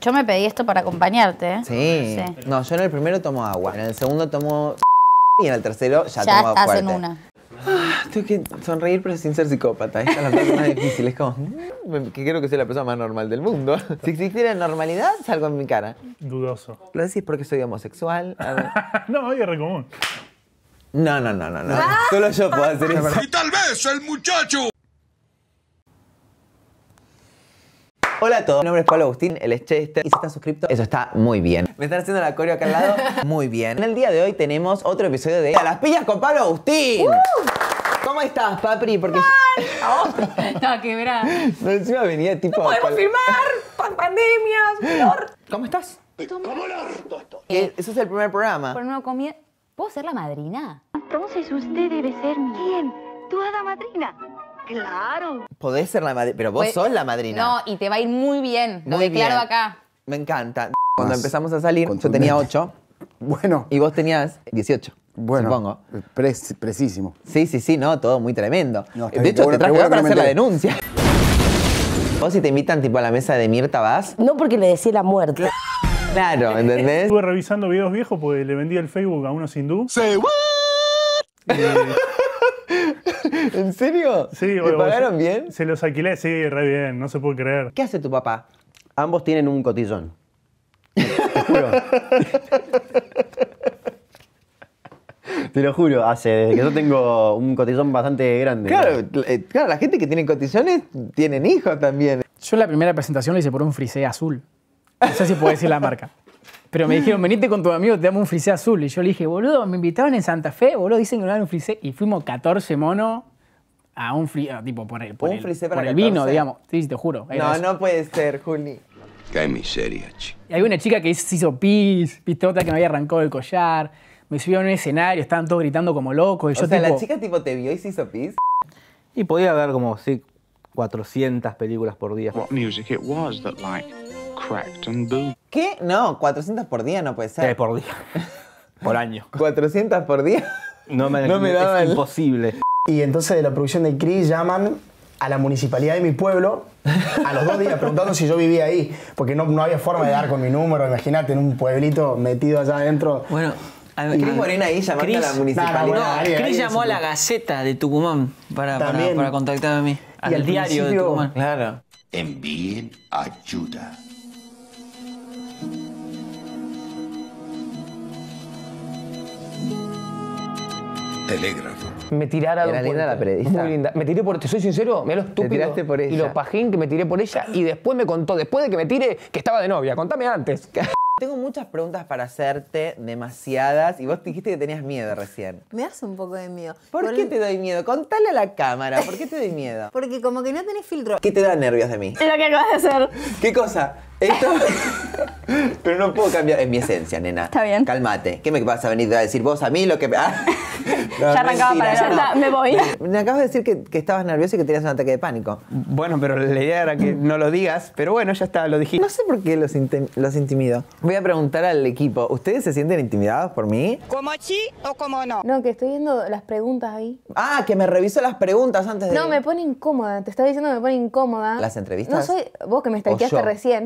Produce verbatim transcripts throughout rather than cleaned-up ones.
Yo me pedí esto para acompañarte, ¿eh? Sí. sí. No, yo en el primero tomo agua, en el segundo tomo y en el tercero ya, ya tomo estás fuerte. en una. Ah, tengo que sonreír pero sin ser psicópata. Esta es la parte más difícil. Es como que creo que soy la persona más normal del mundo. Si existiera normalidad, salgo en mi cara. Dudoso. ¿Lo decís porque soy homosexual? No, es re común. No, no, no, no, no. Solo yo puedo hacer eso. Y tal vez el muchacho. Hola a todos, mi nombre es Pablo Agustín, él es Chester. Y si estás suscrito, eso está muy bien. Me están haciendo la coreo acá al lado. Muy bien. En el día de hoy tenemos otro episodio de A las piñas con Pablo Agustín. Uh. ¿Cómo estás, Papri? Porque No, quebrada. No, encima venía tipo... No podemos filmar, pandemias, flor. ¿Cómo estás? ¿Cómo lo harto esto? Eh, Eso es el primer programa. Por una comida... ¿Puedo ser la madrina? Entonces usted debe ser ¿quién? ¿Tu hada madrina? ¡Claro! Podés ser la madrina, pero vos Pues, sos la madrina. No, y te va a ir muy bien. Lo Muy declaro bien. acá. Me encanta. Cuando Más empezamos a salir, yo contundente. tenía ocho Bueno, y vos tenías dieciocho, bueno, supongo. Pre- precisísimo. Sí, sí, sí, no, todo muy tremendo. No, está de bien, hecho, qué bueno- te traje qué bueno para que hacer me la enteré. denuncia. Vos si te invitan tipo a la mesa de Mirta vas, No porque le decía la muerte. claro, ¿entendés? Estuve revisando videos viejos porque le vendí el Facebook a unos hindú. Say what? ¿En serio? Sí, ¿Te o- pagaron o- bien? Se los alquilé, sí, re bien, no se puede creer. ¿Qué hace tu papá? Ambos tienen un cotillón. Te juro. Te lo juro, hace desde que yo tengo un cotillón bastante grande. Claro, eh, claro, la gente que tiene cotillones tienen hijos también. Yo la primera presentación la hice por un frisé azul. No sé si puedo decir la marca. Pero me dijeron, venite con tu amigo, te damos un frisé azul. Y yo le dije, boludo, me invitaron en Santa Fe, boludo, dicen que me dan un frisé. Y fuimos catorce monos a un frisé, tipo, por el, por ¿Un el, frisé por para el vino, catorce? digamos. Sí, sí, te juro. Era No, eso. no puede ser, Juli. Qué miseria, chico. Y había una chica que se hizo pis, viste, otra que me había arrancado el collar. Me subieron a un escenario, estaban todos gritando como locos. Y O yo sea, tipo, la chica tipo te vio y se hizo pis. Y podía ver como, sí, cuatrocientas películas por día. What music it was that like cracked and boomed. ¿Qué? No, cuatrocientas por día no puede Tres ser. por día. Por año. ¿cuatrocientas por día? No me, No me daba es el- imposible. Y entonces de la producción de Cris llaman a la municipalidad de mi pueblo a los dos días preguntando si yo vivía ahí, porque no, no había forma de dar con mi número, imagínate, en un pueblito metido allá adentro. Bueno, a Cris Morena ahí llamando Cris- a la municipalidad. No, no, bueno, No, alguien- Cris alguien llamó a se- la Gaceta de Tucumán para, para, También. para contactarme a mí. Y Al al diario de principio- Tucumán. Claro. Envíen ayuda. Telégrafo. Me tirara de Era un linda puente. la periodista. Muy linda. Me tiré por, te soy sincero, mirá lo estúpido tiraste por ella. y lo pajín que me tiré por ella y después me contó, después de que me tire, que estaba de novia. Contame antes. Tengo muchas preguntas para hacerte, demasiadas, y vos dijiste que tenías miedo recién. Me das un poco de miedo. ¿Por, qué te doy miedo? Contale a la cámara, ¿por qué te doy miedo? Porque como que no tenés filtro. ¿Qué te da nervios de mí? Lo que acabas de hacer. ¿Qué cosa? Esto... Pero no puedo cambiar, es mi esencia, nena. Está bien. Cálmate. ¿Qué me vas a venir a decir vos a mí lo que... Ah. No, Ya arrancaba mentira, para allá, no. me voy. Me acabas de decir que, que estabas nervioso y que tenías un ataque de pánico. Bueno, pero la idea era que no lo digas, pero bueno, ya está, lo dijiste. No sé por qué los, intim- los intimido. Voy a preguntar al equipo, ¿ustedes se sienten intimidados por mí? ¿Como sí o como no? No, que estoy viendo las preguntas ahí. Ah, que me revisó las preguntas antes de... No, me pone incómoda. Te estaba diciendo que me pone incómoda. ¿Las entrevistas? No soy vos que me ¿O stalkeaste yo? recién.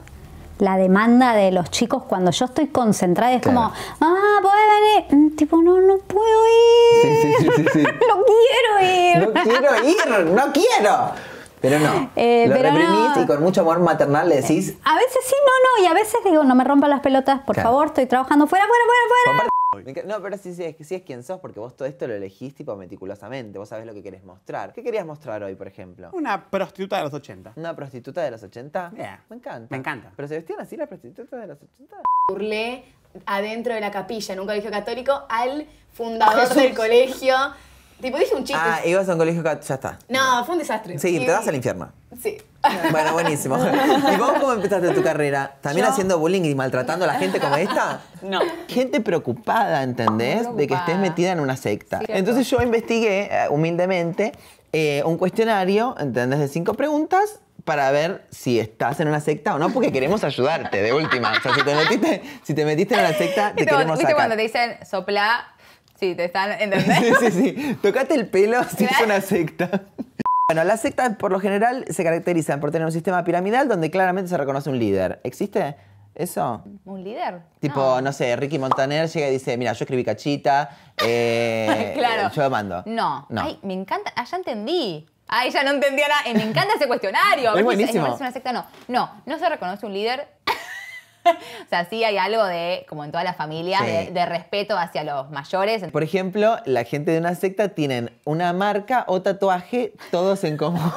La demanda de los chicos cuando yo estoy concentrada es Claro. como, ah, ¿podés venir? Mm, Tipo, no, no puedo ir. Sí, sí, sí, sí, sí. No quiero ir. No quiero ir, no quiero. Pero no, Eh, lo pero reprimís no. y con mucho amor maternal le decís... A veces sí, no, no. Y a veces digo, no me rompan las pelotas, por Claro. favor, estoy trabajando. Fuera, fuera, fuera, fuera. Me enca- No, pero sí, sí, es, sí es quien sos porque vos todo esto lo elegís tipo meticulosamente. Vos sabés lo que querés mostrar. ¿Qué querías mostrar hoy, por ejemplo? Una prostituta de los ochenta. ¿Una prostituta de los ochenta? Yeah. Me encanta. Me encanta. ¿Pero se vestían así las prostitutas de los ochenta? Burlé adentro de la capilla en un colegio católico al fundador del colegio. Tipo, dije un chiste. Ah, ibas a un colegio... ca- Ya está. No, fue un desastre. Sí, Y- te vas al infierno. Sí. Bueno, buenísimo. ¿Y vos cómo empezaste tu carrera? ¿También Yo- haciendo bullying y maltratando a la gente como esta? No. Gente preocupada, ¿entendés? Muy De que estés preocupada. metida en una secta. Cierto. Entonces yo investigué, eh, humildemente, eh, un cuestionario, ¿entendés? De cinco preguntas para ver si estás en una secta o no, porque queremos ayudarte, de última. O sea, si te metiste, si te metiste en una secta, te ¿Viste, queremos ¿viste cuando sacar. te dicen sopla? Sí, te están, ¿entendés? Sí, sí, sí. Tocate el pelo si es Claro. una secta. Bueno, las sectas por lo general se caracterizan por tener un sistema piramidal donde claramente se reconoce un líder. ¿Existe eso? ¿Un líder? Tipo, No. no, sé, Ricky Montaner llega y dice, mira, yo escribí Cachita, eh, Claro. yo mando. No. No. Ay, me encanta. Ah, ya entendí. Ay, ya no entendía nada. Eh, me encanta ese cuestionario. A ver Es si buenísimo. me parece una secta. No, no, no se reconoce un líder. O sea, sí hay algo de, como en todas las familias, Sí. de, de respeto hacia los mayores. Por ejemplo, la gente de una secta tienen una marca o tatuaje, todos en común.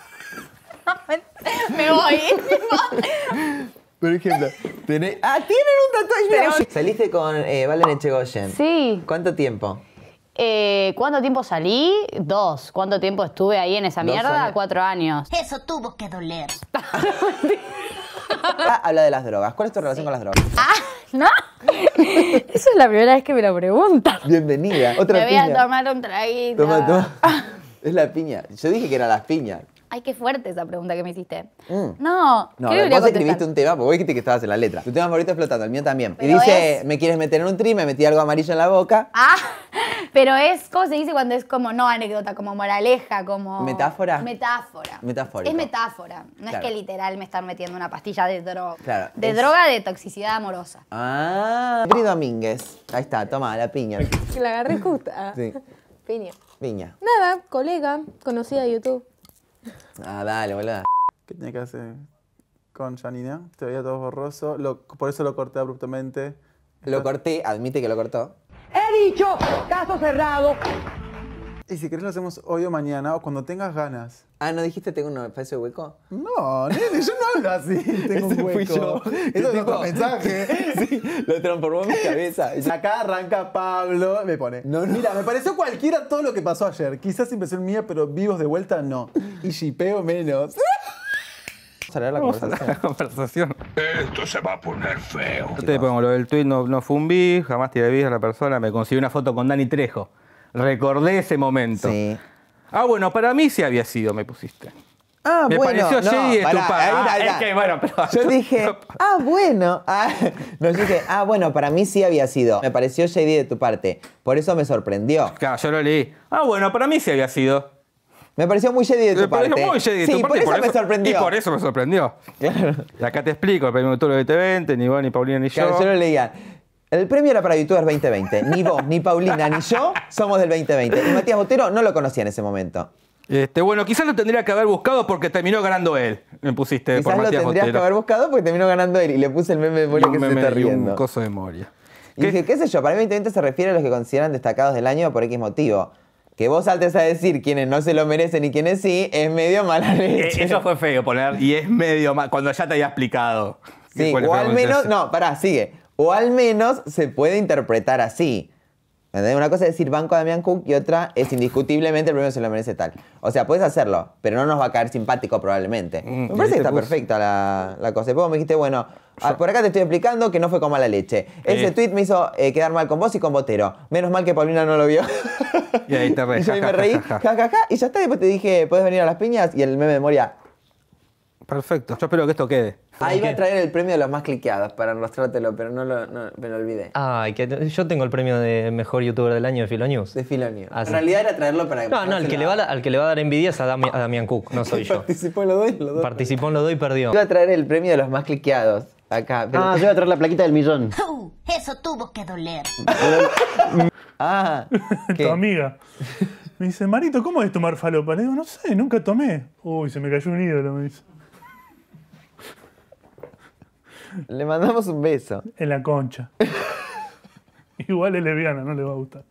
Me voy. Por ejemplo, tenés... ¡Ah, tienen un tatuaje! Tenemos- Saliste con eh, Valen Echegoyen. Sí. ¿Cuánto tiempo? Eh, ¿Cuánto tiempo salí? Dos. ¿Cuánto tiempo estuve ahí en esa Dos mierda? años. Cuatro años. Eso tuvo que doler. Ah, habla de las drogas. ¿Cuál es tu relación con las drogas? ¿No? Esa es la primera vez que me lo preguntan. Bienvenida. Otra Me voy piña. a tomar un traguito. Toma, toma. Es la piña. Yo dije que eran las piñas. Ay, qué fuerte esa pregunta que me hiciste. Mm. No, No, ¿qué vos debería contestar? escribiste un tema, porque vos dijiste que estabas en la letra. Tu tema favorito es flotando, el mío también. y Pero dice, es- me quieres meter en un tri, me metí algo amarillo en la boca. Ah, pero es, ¿cómo se dice cuando es como, no anécdota, como moraleja, como... ¿Metáfora? Metáfora. Metafórico. Es metáfora. No Claro. es que literal me están metiendo una pastilla de droga. Claro, De es- droga de toxicidad amorosa. Ah, Pri Domínguez. Ahí está, toma, la piña. Que la agarré justa. Sí, Piña. piña. Nada, colega, conocida de YouTube. Ah, dale, boludo. ¿Qué tenía que hacer con Janina? Te veía todo borroso, lo- por eso lo corté abruptamente. Lo corté, admite que lo cortó. ¡He dicho! ¡Caso cerrado! Y si querés lo hacemos hoy o mañana, o cuando tengas ganas. Ah, ¿no dijiste tengo un espacio de hueco? No, nene, yo no hablo así. Tengo un Ese fui hueco. yo. Eso es Tipo- otro mensaje. Sí, lo transformó en mi cabeza. Acá arranca Pablo, me pone. Mira, me pareció cualquiera todo lo que pasó ayer. Quizás impresión mía, pero vivos de vuelta no. Y shipeo menos. Vamos a leer la Vamos a conversación. la conversación. Esto se va a poner feo. Yo te pongo lo del tweet, no, no fue un bis, jamás tiré bis a la persona, me conseguí una foto con Dani Trejo. Recordé ese momento. Sí. Ah, bueno, para mí sí había sido, me pusiste. Ah, Me bueno, pareció no, Jay pará, estupendo. ahí, Ah, ahí, es ahí. que, bueno, pero... Yo dije, ah, bueno. Ah, no, yo dije, ah, bueno, para mí sí había sido. Me pareció shady de tu parte. Por eso me sorprendió. Claro, yo lo leí. Ah, bueno, para mí sí había sido. Me pareció muy shady de tu Me pareció parte. muy shady de sí, tu parte. por eso me sorprendió. Y por eso me sorprendió. Claro. Y acá te explico, el premio Futuro veinte veinte, ni vos, ni Paulina, ni Claro, yo. yo lo leía. El premio era para YouTubers veinte veinte. Ni vos, ni Paulina, ni yo somos del veinte veinte. Y Matías Botero no lo conocía en ese momento. Este, bueno, quizás lo tendría que haber buscado porque terminó ganando él. Me pusiste Quizás por lo Matías tendrías Botero. que haber buscado porque terminó ganando él. Y le puse el meme de Moria Y que un se meme está y un riendo. coso de Moria. Y dije, qué sé yo, para mí veinte veinte se refiere a los que consideran destacados del año por X motivo. Que vos saltes a decir quiénes no se lo merecen y quiénes sí, es medio mala leche. Eh, Eso fue feo poner, y es medio mal, cuando ya te había explicado. Sí, cuál o fue al la menos, intención. no, pará, sigue. O al menos se puede interpretar así. ¿Entendés? Una cosa es decir banco a Damián Cook y otra es indiscutiblemente el premio se lo merece tal. O sea, puedes hacerlo, pero no nos va a caer simpático probablemente. Mm, me y parece ahí que te está puse. perfecta la, la cosa. Y después me dijiste, bueno, ah, por acá te estoy explicando que no fue con mala leche. Ese Eh. tweet me hizo eh, quedar mal con vos y con Botero. Menos mal que Paulina no lo vio. Y ahí te reí. Y yo ahí ja, me ja, reí, ja, ja. ja, ja, ja, y ya está. Después te dije, ¿puedes venir a las piñas? Y el meme de Moria. Perfecto, yo espero que esto quede. Ahí iba a traer el premio de los más cliqueados para mostrártelo, pero no, lo, no me lo olvidé. Ay, que te- yo tengo el premio de mejor youtuber del año de Filonews. De Filonews. Ah, sí. En realidad era traerlo para... No, no, el que le va a, al que le va a dar envidia es a, Dami- a Damián Cook, no soy yo. Participó en los dos y los dos. Participó en los dos y perdió. Iba a traer el premio de los más cliqueados. Acá. pero- Ah, yo voy a traer la plaquita del millón. Uh, eso tuvo que doler. Ah, ¿qué? Tu amiga. Me dice, Marito, ¿cómo es tomar falopa? Le digo, no sé, nunca tomé. Uy, se me cayó un ídolo, me dice. Le mandamos un beso. En la concha. Igual es lesbiana, no le va a gustar.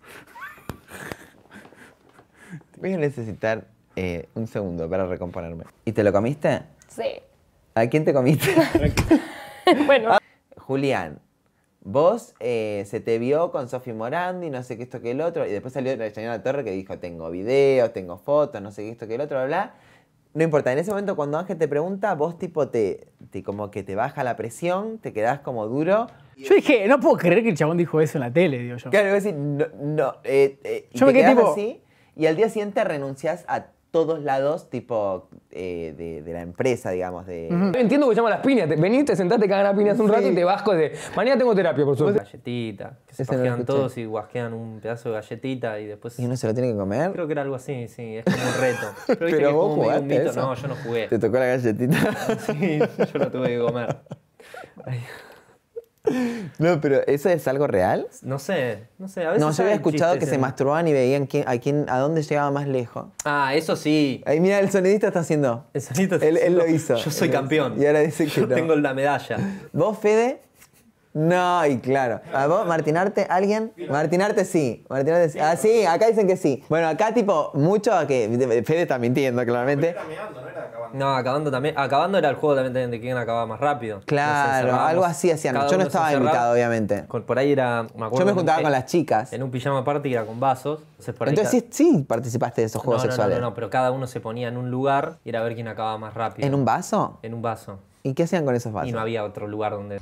Voy a necesitar eh, un segundo para recomponerme. ¿Y te lo comiste? Sí. ¿A quién te comiste? Bueno. Julián, vos eh, se te vio con Sofi Morandi, no sé qué esto que el otro, y después salió la Janina Torre que dijo, tengo videos, tengo fotos, no sé qué esto que el otro, bla, bla. No importa, en ese momento cuando Ángel te pregunta, vos tipo te, te como que te baja la presión, te quedás como duro. Yo dije, no puedo creer que el chabón dijo eso en la tele, digo yo. Claro, voy a decir, no, no, eh, eh, y Yo te me quedé quedás tipo- así, y al día siguiente renunciás a todos lados, tipo eh, de, de la empresa, digamos. De... Uh-huh. Entiendo que se llama las piñas. Te, venís, te sentás, te cagan a piñas un Sí. rato y te vasco de. Mañana tengo terapia, por suerte. Galletita, que se Ese no lo pajean escuché. todos y guasquean un pedazo de galletita y después... ¿Y uno se lo tiene que comer? Creo que era algo así, sí, es como un reto. Pero, viste Pero que es vos como medio un jugaste mito. eso. No, yo no jugué. ¿Te tocó la galletita? Sí, yo la tuve que comer. Ay. No, pero ¿eso es algo real? No sé, no sé, a veces No, yo había hay escuchado que chistes se en- masturbaban y veían quién, a, quién, a dónde llegaba más lejos. Ah, eso sí. Ahí mira, el sonidista está haciendo. El sonidista está él, él lo haciendo- hizo. Yo soy Él lo campeón. hizo. Y ahora dice que Yo no. tengo la medalla. ¿Vos, Fede? No, y claro. ¿A vos, Martinarte? ¿Alguien? Martinarte sí. Martinarte sí. Ah, sí, acá dicen que sí. Bueno, acá tipo, mucho que Fede está mintiendo, claramente. No, acabando también. Acabando era el juego también de quién acababa más rápido. Claro, Nos encerrábamos, algo así hacían. cada Yo no uno se estaba encerraba. invitado, obviamente. Con- Por ahí era. Me acuerdo Yo me en un juntaba pi- con las chicas. En un pijama party que era con vasos. Entonces, por ahí Entonces ca- sí, sí participaste de esos juegos no, no, sexuales. No, no, no, pero cada uno se ponía en un lugar y era a ver quién acababa más rápido. ¿En un vaso? En un vaso. ¿Y qué hacían con esos vasos? Y no había otro lugar donde.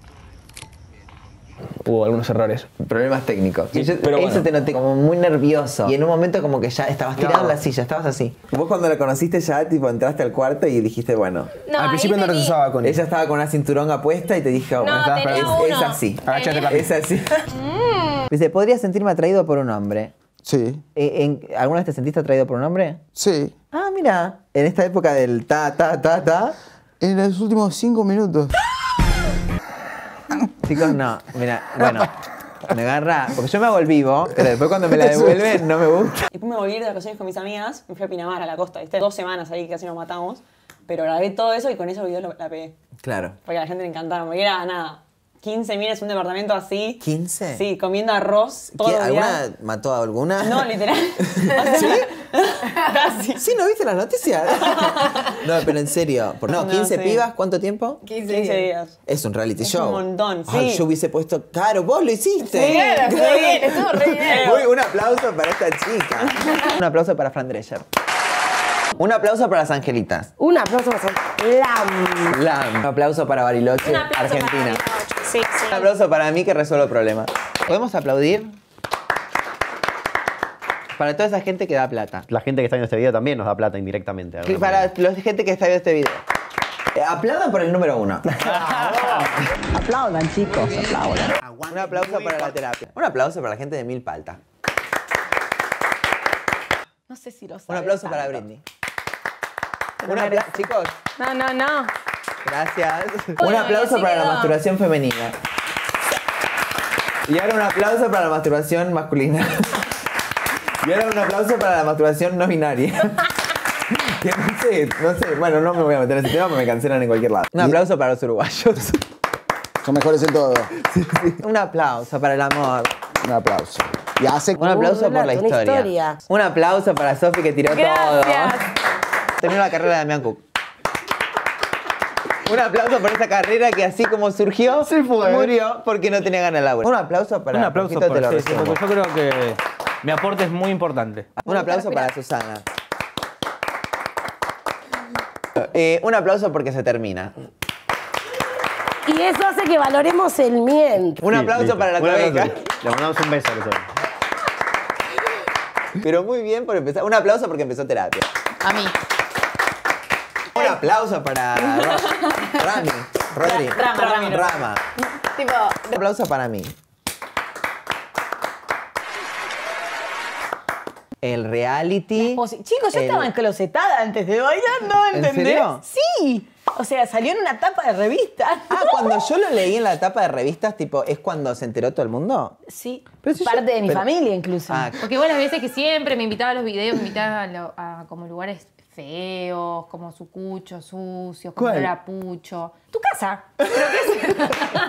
Hubo algunos errores. Problemas técnicos. Sí, Y yo- pero eso bueno. te noté como muy nervioso. Y en un momento como que ya estabas tirado No. en la silla, estabas así. Vos cuando la conociste ya, tipo, entraste al cuarto y dijiste, bueno. No, Al ahí principio no tení- rezaba con él. Ella estaba con una cinturonga puesta y te dijo, No, bueno, tenía es, uno. es así. Agachate, papi. Es así. Dice, podría sentirme atraído por un hombre. Sí. Eh, ¿en- ¿Alguna vez te sentiste atraído por un hombre? Sí. Ah, mira. En esta época del ta, ta, ta, ta. En los últimos cinco minutos. Chicos, no. Mira, bueno. Me agarra. Porque yo me hago el vivo, pero después cuando me la devuelven no me gusta. Después me volví de vacaciones con mis amigas, me fui a Pinamar, a la costa, ¿viste? Dos semanas ahí, casi nos matamos. Pero grabé todo eso y con esos videos lo- la pegué. Claro. Porque a la gente le encantaba, porque era nada, quince miles en un departamento así. ¿quince? Sí, comiendo arroz todos ¿Qué, los días. ¿Alguna mató a alguna? No, literal. ¿Sí? Casi. Sí, ¿no viste las noticias? No, pero en serio. Por- No, No, quince sí. pibas, ¿cuánto tiempo? quince días. Es un reality Es show. un montón, Ay, sí. yo hubiese puesto. Claro, vos lo hiciste. Sí, estuvo bien, estuvo re bien. Uy, un aplauso para esta chica. Un aplauso para Fran Drescher. Un aplauso para las angelitas. Un aplauso para Lam. Lam. Un aplauso para Bariloche, Un aplauso para Argentina. Bariloche, sí, sí. Un aplauso para mí que resuelvo problemas. ¿Podemos aplaudir? Para toda esa gente que da plata. La gente que está viendo este video también nos da plata indirectamente. de Que alguna Para manera. la gente que está viendo este video. Eh, Aplaudan por el número uno. Aplaudan, chicos, aplaudan. Un aplauso para la terapia. Un aplauso para la gente de Milpalta. No sé si lo Un sabes aplauso para tanto. Britney. Un apla- Chicos, No, no, no. gracias. un Bueno, aplauso y así para la quedó. masturbación femenina. Y ahora un aplauso para la masturbación masculina. Y ahora un aplauso para la masturbación no binaria. Que no sé, no sé. Bueno, no me voy a meter en ese tema porque me cancelan en cualquier lado. Un aplauso para los uruguayos. Son mejores en todo. Un aplauso para el amor. Un aplauso. Y hace Un aplauso Un por la relato, una historia. historia. Un aplauso para Sofi que tiró todo. Terminó la carrera de Damián Cook. Un aplauso por esa carrera que así como surgió, murió porque no tenía ganas de laburo. Un aplauso para Un aplauso Poquito por te lo sí, sí, resumo. porque yo creo que mi aporte es muy importante. Un aplauso para Susana. Eh, un aplauso porque se termina. Y eso hace que valoremos el miento. Un aplauso listo. para la Un aplauso. Tobeca. Le mandamos un beso a los dos. Pero muy bien por empezar. Un aplauso porque empezó terapia. A mí. Un aplauso para Ro- Rami. Rodri. Rama, Rami. Rama. Tipo, Un aplauso para mí. El reality. Chicos, yo El- estaba enclosetada antes de bailar, ¿no? ¿En ¿Entendés? serio? Sí. O sea, salió en una tapa de revista. Ah, cuando yo lo leí en la tapa de revistas, tipo, ¿es cuando se enteró todo el mundo? Sí. Pero si Parte yo- de mi pero- familia, incluso. Ah, Porque vos las veces que siempre me invitaba a los videos, me invitaba a, lo- a como lugares feos, como sucucho, sucios, como ¿Cuál? olor a pucho. Tu casa. ¿Pero qué es?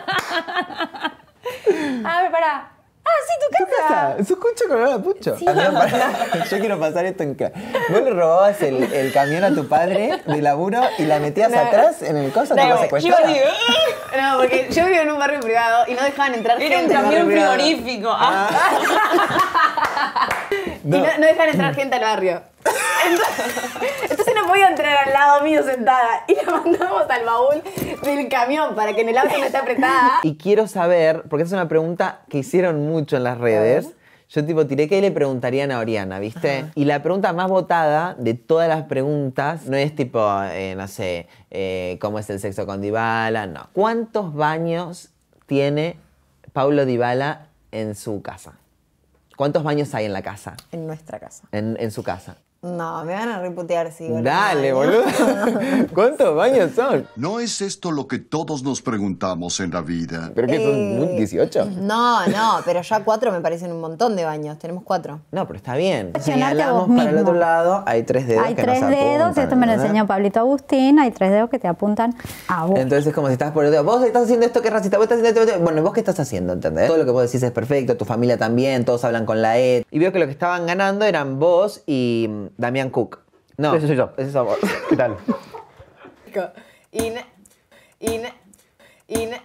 A ver, pará. Ah, sí, tu casa. ¿Eso escucha con olor a pucho? Sí. Amigo, pará. Yo quiero pasar esto en claro. ¿Vos le robabas el, el camión a tu padre de laburo y la metías No. atrás en el coso? No, ¿Tipo yo secuestrada? digo, no, porque yo vivo en un barrio privado y no dejaban entrar Era un gente al camión barrio privado. frigorífico. Ah. Y no, no dejan entrar gente al barrio. Entonces, entonces no podía entrar al lado mío sentada. Y la mandamos al baúl del camión para que en el auto no esté apretada. Y quiero saber, porque esa es una pregunta que hicieron mucho en las redes. Yo tipo tiré que le preguntarían a Oriana, ¿viste? Ajá. Y la pregunta más votada de todas las preguntas no es tipo, eh, no sé, eh, ¿cómo es el sexo con Dybala? No. ¿Cuántos baños tiene Paulo Dybala en su casa? ¿Cuántos baños hay en la casa? En nuestra casa. En, en su casa. No, me van a reputear si digo Dale, no, boludo. ¿Cuántos baños son? ¿No es esto lo que todos nos preguntamos en la vida? ¿Pero qué son? Eh, ¿dieciocho? No, no, pero ya cuatro me parecen un montón de baños. Tenemos cuatro. No, pero está bien. Señalarte Señalamos vos para el mismo. otro lado, hay tres dedos Hay que tres nos dedos, apuntan, esto me lo ¿verdad? enseñó Pablito Agustín, hay tres dedos que te apuntan a vos. Entonces es como si estás por el dedo. Vos estás haciendo esto que es racista, vos estás haciendo esto. Bueno, ¿vos qué estás haciendo? ¿Entendés? Todo lo que vos decís es perfecto, tu familia también, todos hablan con la E. Y veo que lo que estaban ganando eran vos y mm, Damián Cook. No, Ese soy yo. ese sos vos. ¿Qué tal? Ine, Ine, Ine.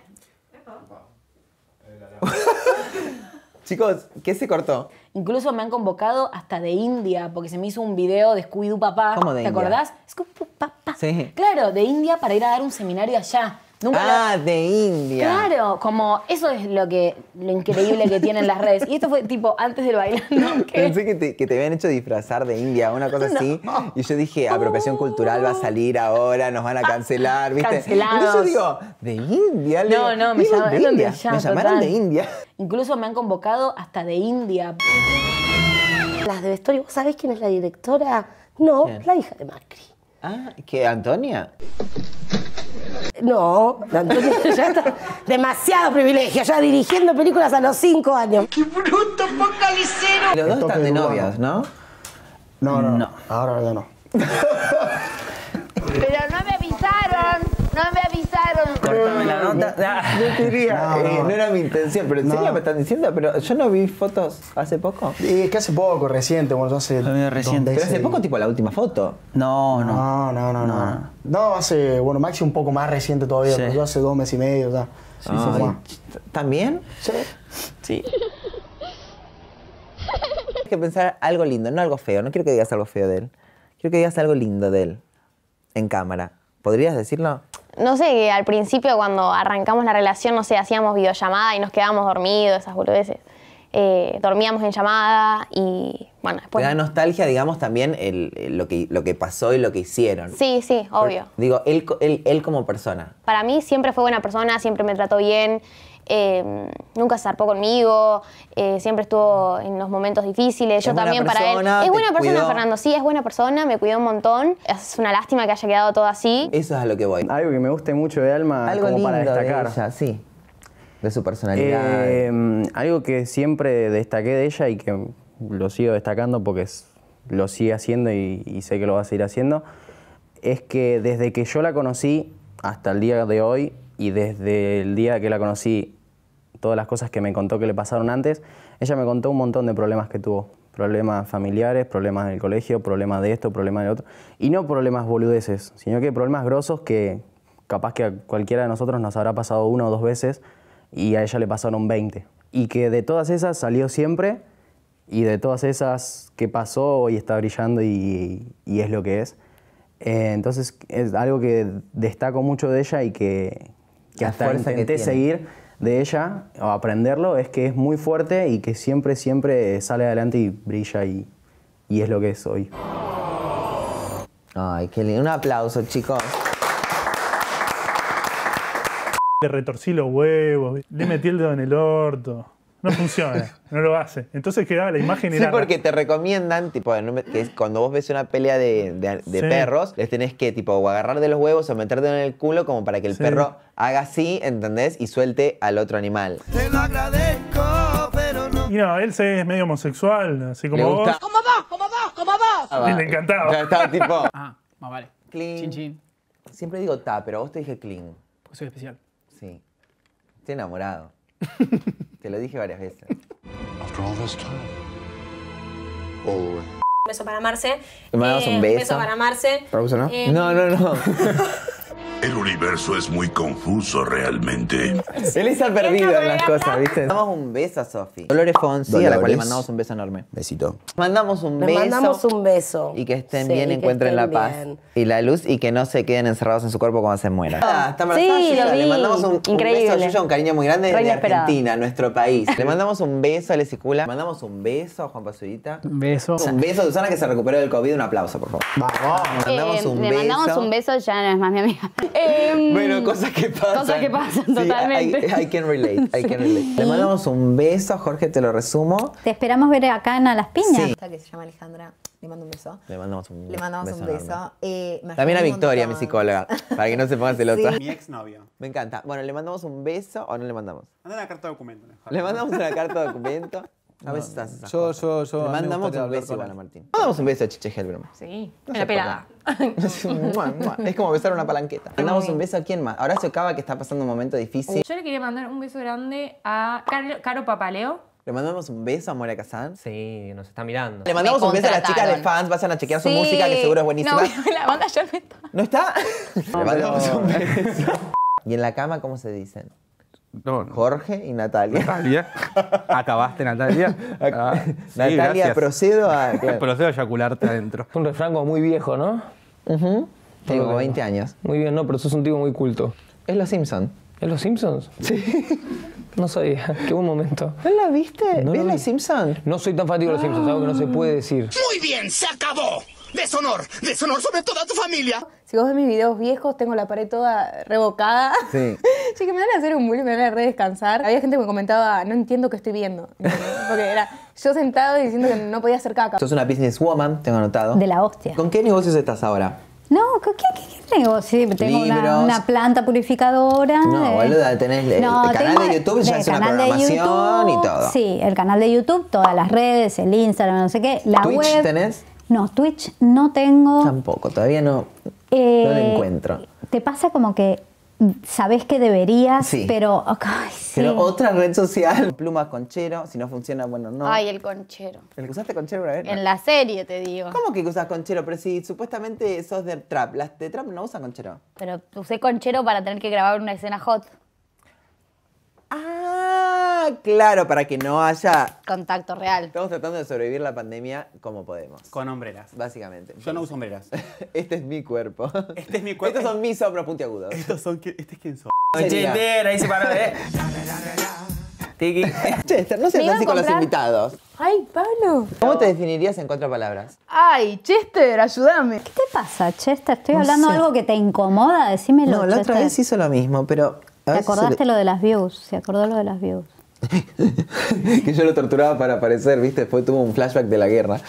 Chicos, ¿qué se cortó? Incluso me han convocado hasta de India, porque se me hizo un video de Scooby-Doo Papá. ¿Cómo de ¿Te India? acordás? Scooby-Doo Papá. Sí. Claro, de India para ir a dar un seminario allá. Nunca Ah, lo- de India. Claro, como eso es lo que lo increíble que tienen las redes. Y esto fue tipo antes del bailando. que- Pensé que te, que te habían hecho disfrazar de India, una cosa así. Y yo dije, apropiación cultural va a salir ahora, nos van a cancelar, ¿viste? Cancelados. Entonces yo digo, ¿de India? Le No, digo, no, me digo, llamaron ¿de de India? allá, Me llamaron total. de India. Incluso me han convocado hasta de India. Las de vestuario, ¿vos sabés quién es la directora? No, ¿Quién? la hija de Macri. Ah, ¿qué? ¿Antonia? No, la Antonia ya está. Demasiado privilegio, ya dirigiendo películas a los cinco años. ¡Qué bruto, focalicero! Los dos El toque están de de novios, ¿no? No, no, no. Ahora ya no. Pero no me avisaron, no me avisaron. Cortame la nota. No quería, No, eh, no. no era mi intención, pero en No. serio me están diciendo, pero yo no vi fotos hace poco. Y es que hace poco, reciente, bueno, yo hace. Fue medio dos reciente. meses Pero hace y- poco, tipo la última foto. No, no. No, no, no, no. No, hace, bueno, Maxi un poco más reciente todavía, Sí. pero yo hace dos meses y medio ya. Sí, Ay, sí, más. ¿También? Sí. Sí. Hay que pensar algo lindo, no algo feo. No quiero que digas algo feo de él. Quiero que digas algo lindo de él. En cámara. ¿Podrías decirlo? No sé, que al principio cuando arrancamos la relación, no sé, hacíamos videollamada y nos quedábamos dormidos, esas boludeces. Eh, dormíamos en llamada y bueno, Te después... da nostalgia, digamos, también el, el- lo, que, lo que pasó y lo que hicieron. Sí, sí, obvio. Digo, él, co- él, él como persona. Para mí siempre fue buena persona, siempre me trató bien, eh, nunca se zarpó conmigo, eh, siempre estuvo en los momentos difíciles, yo Es buena también para él. persona, Es te buena persona, cuidó. Fernando, sí, es buena persona, me cuidó un montón. Es una lástima que haya quedado todo así. Eso es a lo que voy. Algo que me guste mucho de Alma, Algo como lindo para destacar. de ella, sí. De su personalidad. Eh, algo que siempre destaqué de ella y que lo sigo destacando porque es- lo sigue haciendo y, y sé que lo va a seguir haciendo, es que desde que yo la conocí hasta el día de hoy y desde el día que la conocí, todas las cosas que me contó que le pasaron antes, ella me contó un montón de problemas que tuvo. Problemas familiares, problemas del colegio, problemas de esto, problemas de otro. Y no problemas boludeces, sino que problemas grosos que capaz que a cualquiera de nosotros nos habrá pasado una o dos veces y a ella le pasaron veinte. Y que de todas esas salió siempre y de todas esas que pasó hoy está brillando y, y es lo que es. Eh, entonces es algo que destaco mucho de ella y que, que La hasta fuerza que intenté tiene. seguir de ella o aprenderlo, es que es muy fuerte y que siempre, siempre sale adelante y brilla y, y es lo que es hoy. Ay, qué lindo. Un aplauso, chicos. Le retorcí los huevos, le metí el dedo en el orto. No funciona, no lo hace. Entonces quedaba la imagen y Sí, era... porque te recomiendan, tipo, no me- que es cuando vos ves una pelea de, de- de Sí. perros, les tenés que, tipo, o agarrar de los huevos o meterte en el culo como para que el Sí. perro haga así, ¿entendés? Y suelte al otro animal. Te lo agradezco, pero no... Y no, él se es medio homosexual, así como Le vos. gusta- Como vos, como vos, como vos. Y le encantaba. Ya estaba tipo... Ah, más vale. Clean. Chin chin. Siempre digo ta, pero a vos te dije clean. Porque soy especial. Sí. Estoy enamorado. Te lo dije varias veces. After all this time. All the way. Un beso para Marce. Le mandamos Eh, un beso. beso para Marce. ¿Pausa, no? Eh, No, no, no. El universo es muy confuso realmente. Él está perdido en las cosas, ¿viste? Mandamos un beso a Sofi. Dolores Fonsi, a la cual le Dolores. mandamos un beso enorme. Besito. Mandamos un Les beso. mandamos un beso. Y que estén Sí, bien, y que encuentren estén la paz bien. y la luz y que no se queden encerrados en su cuerpo cuando se mueran. Ah, está embarazada Sí, Yuya. lo Le vi. mandamos un, un Increíble. beso a Yuya, un cariño muy grande Re de inesperado. Argentina, nuestro país. Le mandamos un beso a Lesicula. Le mandamos un beso a Juan Pazurita. Un beso. Un beso a Susana que se recuperó del COVID. Un aplauso, por favor. Vamos. Le mandamos Eh, un le beso. mandamos un beso, ya no es más mi amiga. Em, Bueno, cosas que pasan. Cosas que pasan, Sí, totalmente. I, I can relate, I can relate. Le mandamos un beso a Jorge, te lo resumo. Te esperamos ver acá en A las Piñas. Sí. Que se llama Alejandra, le mando un beso. Le mandamos un Le mandamos un beso. enorme. Eh, me También a ayudó un Victoria, mi montón. psicóloga, para que no se ponga celosa. Sí. Mi exnovio. Me encanta. Bueno, ¿le mandamos un beso o no le mandamos? Manda una carta de documento. mejor. Le mandamos una carta de documento. A veces haces esas Yo, cosas. yo, yo. Le me mandamos gustaría un hablar beso con igual él. a Martín. Le mandamos un beso a Chiche Helbrom. Sí, No en sé la por pelada. Mua, mua. Es como besar una palanqueta. Le mandamos un beso a quién más. Horacio Cava, que está pasando un momento difícil. Yo le quería mandar un beso grande a Car- Caro Papaleo. Le mandamos un beso a Moria Kazan. Sí, nos está mirando. Le mandamos un beso a las chicas de contrataron. fans. Vayan a chequear su Sí. música, que seguro es buenísima. No, la banda ayer me está. ¿No está? Le mandamos un beso. ¿Y en la cama cómo se dicen? No, no. Jorge y Natalia. Natalia. ¿Acabaste, Natalia? Ah, sí, Natalia, gracias. procedo a... claro. Procedo a eyacularte adentro. Es un refrán como muy viejo, ¿no? Ujú. Tengo como veinte años. Muy bien, no, pero sos un tipo muy culto. Es Los Simpsons. ¿Es Los Simpsons? Sí. No sabía. Qué buen momento. ¿No la viste? No ¿Ves lo vi. Los Simpsons? No soy tan fanático de Los Simpsons, algo que no se puede decir. Muy bien, se acabó. Deshonor, deshonor sobre toda tu familia. Si vos ves mis videos viejos, tengo la pared toda revocada. Sí. Che, que me van a hacer un bullying, me van a re descansar. Había gente que me comentaba, no entiendo qué estoy viendo. Porque era yo sentado y diciendo que no podía hacer caca. Sos una businesswoman, tengo anotado. De la hostia. ¿Con qué negocios estás ahora? No, ¿qué, qué, qué negocio? Tengo una, Libros. una planta purificadora. No, eh. boluda, tenés el, No, el canal tengo de YouTube, ya el es una canal de programación YouTube, y todo. Sí, el canal de YouTube, todas las redes, el Instagram, no sé qué. La ¿Twitch web. tenés? No, Twitch no tengo. Tampoco, todavía no, Eh, no lo encuentro. Te pasa como que sabés que deberías, Sí. pero. Ay, sí. Pero otra red social. Plumas Conchero, si no funciona, bueno, no. Ay, el conchero. ¿El que usaste Conchero una vez? En la serie, te digo. ¿Cómo que usas Conchero? Pero si supuestamente sos de trap. Las de trap no usan Conchero. Pero usé conchero para tener que grabar una escena hot. Ah, claro, para que no haya... Contacto real. Estamos tratando de sobrevivir la pandemia como podemos. Con hombreras. Básicamente. Yo no uso hombreras. Este es mi cuerpo. Este es mi cuerpo. Estos son mis hombros puntiagudos. Estos son. ¿Este es quién son? Ochentera, ahí se paró, ¿eh? Tiki. Chester, no seas Me iba así a con los comprar- invitados. Ay, Pablo. ¿Cómo te definirías en cuatro palabras? Ay, Chester, ayúdame. ¿Qué te pasa, Chester? Estoy No hablando sé. de algo que te incomoda, decímelo. No, la otra Chester. vez hizo lo mismo, pero... a ¿Te veces se acordaste lo de las views? Se acordó lo de las views. le- que yo lo torturaba para aparecer, ¿viste? Después tuvo un flashback de la guerra.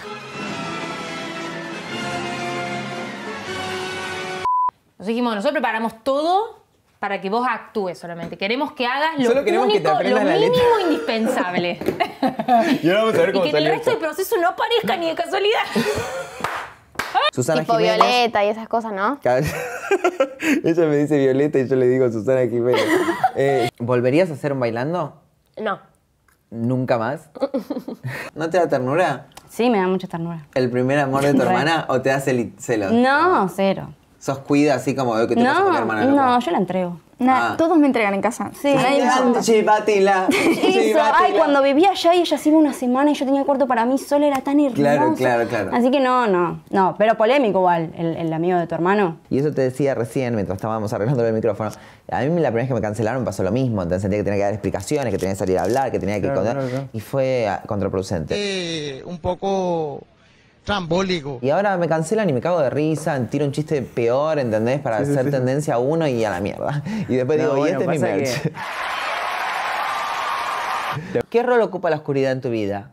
Nos dijimos, nosotros preparamos todo para que vos actúes solamente. Queremos que hagas lo Solo queremos que te único, lo aprendas la mínimo letra. indispensable. Y ahora vamos a ver Y que en el resto del proceso no parezca ni de casualidad. Susana Tipo Jiménez. Violeta y esas cosas, ¿no? Cada- Ella me dice Violeta y yo le digo Susana Jiménez. Eh, ¿Volverías a hacer un bailando? No. ¿Nunca más? ¿No te da ternura? Sí, me da mucha ternura. ¿El primer amor de tu Re. hermana o te da celi- celos? No, cero. ¿Sos cuida así como veo que te pasa con tu No, hermana? loco? no, yo la entrego. Ah. Todos me entregan en casa. Sí, nadie me manda. Chivatila. Eso, ay, cuando vivía allá y ella se iba una semana y yo tenía el cuarto para mí sola, era tan hermoso. Claro, claro, claro. Así que no, no, no, pero polémico igual, el, el amigo de tu hermano. Y eso te decía recién, mientras estábamos arreglando el micrófono. A mí la primera vez que me cancelaron pasó lo mismo. Entonces sentía que tenía que dar explicaciones, que tenía que salir a hablar, que tenía que Claro, contar. claro, claro. Y fue ah, contraproducente. Eh, un poco trambólico. Y ahora me cancelan y me cago de risa, tiro un chiste peor, ¿entendés? Para Sí, sí, hacer sí. tendencia a uno y a la mierda. Y después No, digo, bueno, y este es mi pasa merch. ¿Qué rol ocupa la oscuridad en tu vida?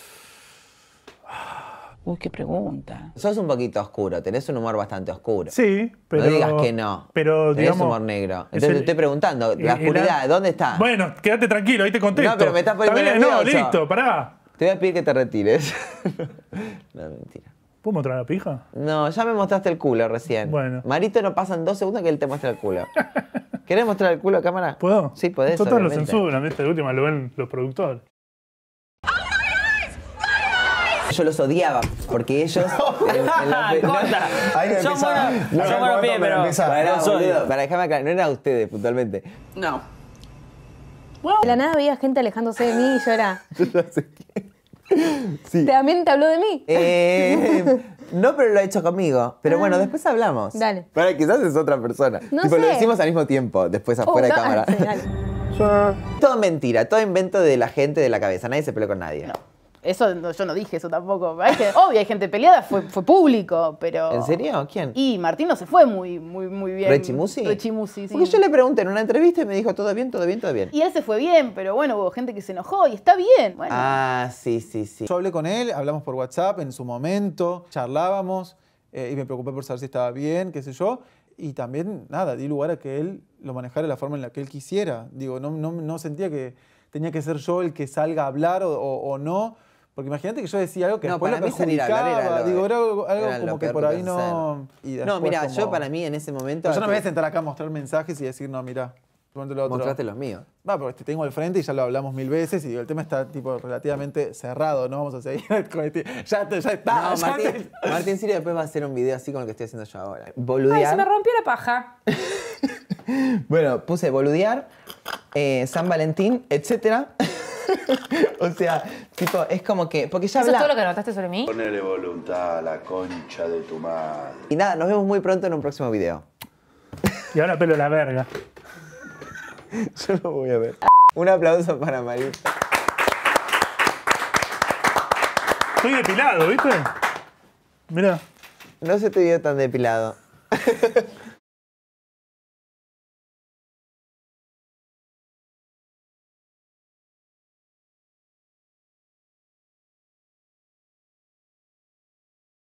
Uy, qué pregunta. Sos un poquito oscuro, tenés un humor bastante oscuro. Sí, pero. No digas que no. Pero, tenés digamos. humor negro. es Entonces el- te estoy preguntando, la el- el- oscuridad, ¿dónde está? Bueno, quédate tranquilo, ahí te contesto. No, pero me estás poniendo Está bien, No, nervioso. listo, pará. Te voy a pedir que te retires. No, mentira. ¿Puedo mostrar la pija? No, ya me mostraste el culo recién. Bueno. Marito, no pasan dos segundos que él te muestra el culo. ¿Querés mostrar el culo a cámara? ¿Puedo? Sí, podés, Total lo obviamente. censuran, ¿viste? De última lo ven los productores. Yo los odiaba, porque ellos... en- en la- Corta. Ahí me Son empieza- buenos, no, son no, buenos no, pies, pero pero empieza- Pará, los odio. boludo, para dejarme aclarar, no eran ustedes puntualmente. No. De la nada veía gente alejándose de mí y yo era. Yo ya sé quién. Sí. ¿También te habló de mí? Eh, no, pero lo ha hecho conmigo. Pero bueno, después hablamos. Dale. Para, quizás es otra persona. No tipo, lo sé. decimos al mismo tiempo, después Oh, afuera de dale, cámara. dale. Todo mentira, todo invento de la gente de la cabeza. Nadie se peleó con nadie. Eso no- yo no dije eso tampoco. Hay que- obvio, hay gente peleada, fue, fue público, pero. ¿En serio? ¿Quién? Y Martín no se fue muy, muy, muy bien. ¿Rechimusi? Rechimusi, sí. Porque yo le pregunté en una entrevista y me dijo todo bien, todo bien, todo bien. Y él se fue bien, pero bueno, hubo gente que se enojó y está bien. Bueno. Ah, sí, sí, sí. Yo hablé con él, hablamos por WhatsApp en su momento, charlábamos eh, y me preocupé por saber si estaba bien, qué sé yo. Y también, nada, di lugar a que él lo manejara de la forma en la que él quisiera. Digo, no, no, no sentía que tenía que ser yo el que salga a hablar o, o- o no. Porque imagínate que yo decía algo que No, después para lo mí salir a hablar era perjudicaba. lo- Digo, era algo, algo era lo como que peor por que ahí puedes no... y No, después mira, como- yo para mí en ese momento... Pero yo no me voy a sentar acá a mostrar mensajes y decir, no, mira, ponte lo otro. Mostraste los míos. Va, porque te tengo al frente y ya lo hablamos mil veces y digo, el tema está tipo relativamente cerrado, no vamos a seguir con este- Ya, te- ya está. No, ya Martín, te- Martín Sirio después va a hacer un video así con lo que estoy haciendo yo ahora. Ay, Boludear. se me rompió la paja. Bueno, puse boludear, eh, San Valentín, etcétera. O sea, tipo, es como que... Porque ya ¿Eso es habla... todo lo que anotaste sobre mí? Ponele voluntad a la concha de tu madre. Y nada, nos vemos muy pronto en un próximo video. Y ahora pelo la verga. Yo lo voy a ver. Un aplauso para Marita. Estoy depilado, ¿viste? Mirá. No se te vio tan depilado.